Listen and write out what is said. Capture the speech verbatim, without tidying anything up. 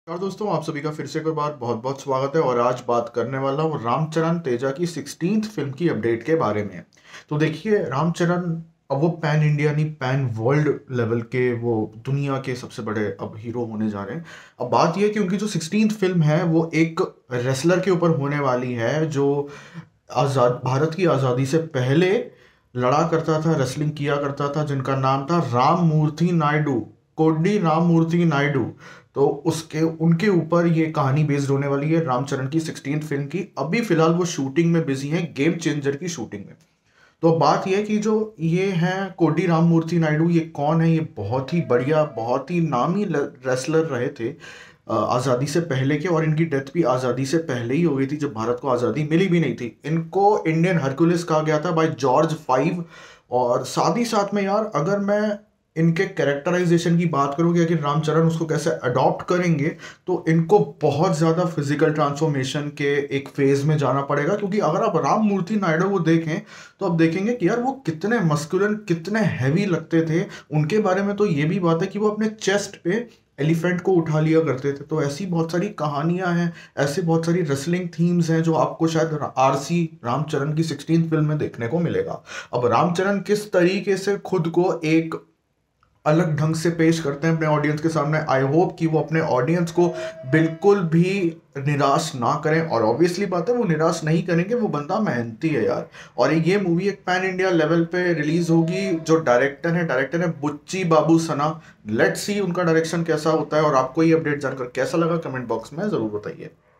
और दोस्तों, आप सभी का फिर से एक बार बहुत बहुत स्वागत है। और आज बात करने वाला हूँ रामचरण तेजा की सिक्सटीन्थ फिल्म की अपडेट के बारे में। तो देखिए, रामचरण अब वो पैन इंडिया नहीं, पैन वर्ल्ड लेवल के वो दुनिया के सबसे बड़े अब हीरो होने जा रहे हैं। अब बात यह है कि उनकी जो सिक्सटीन्थ फिल्म है वो एक रेसलर के ऊपर होने वाली है, जो आज़ाद भारत की आज़ादी से पहले लड़ा करता था, रेसलिंग किया करता था, जिनका नाम था राम मूर्ति नायडू, कोडी राम मूर्ति नायडू। तो उसके उनके ऊपर ये कहानी बेस्ड होने वाली है रामचरण की सिक्सटीन्थ फिल्म की। अभी फिलहाल वो शूटिंग में बिजी हैं, गेम चेंजर की शूटिंग में। तो बात यह है कि जो ये हैं कोडी राम मूर्ति नायडू, ये कौन है? ये बहुत ही बढ़िया, बहुत ही नामी रेसलर रहे थे अ, आज़ादी से पहले के। और इनकी डेथ भी आज़ादी से पहले ही हो गई थी, जब भारत को आज़ादी मिली भी नहीं थी। इनको इंडियन हरकुलिस कहा गया था बाय जॉर्ज फाइव। और साथ ही साथ में यार, अगर मैं इनके कैरेक्टराइजेशन की बात करूँ कि अगर रामचरण उसको कैसे अडॉप्ट करेंगे, तो इनको बहुत ज़्यादा फिजिकल ट्रांसफॉर्मेशन के एक फेज में जाना पड़ेगा। क्योंकि अगर आप राम मूर्ति नायडू को देखें तो आप देखेंगे कि यार वो कितने मस्कुलर, कितने हैवी लगते थे। उनके बारे में तो ये भी बात है कि वो अपने चेस्ट पे एलिफेंट को उठा लिया करते थे। तो ऐसी बहुत सारी कहानियां हैं, ऐसे बहुत सारी रेसलिंग थीम्स हैं जो आपको शायद आरसी रामचरण की सिक्सटीन्थ फिल्म में देखने को मिलेगा। अब रामचरण किस तरीके से खुद को एक अलग ढंग से पेश करते हैं अपने ऑडियंस के सामने, आई होप कि वो अपने ऑडियंस को बिल्कुल भी निराश ना करें। और ऑब्वियसली बात है, वो निराश नहीं करेंगे, वो बंदा मेहनती है यार। और ये मूवी एक पैन इंडिया लेवल पे रिलीज होगी। जो डायरेक्टर है डायरेक्टर है बुच्ची बाबू सना। लेट्स सी उनका डायरेक्शन कैसा होता है। और आपको ये अपडेट जानकर कैसा लगा, कमेंट बॉक्स में जरूर बताइए।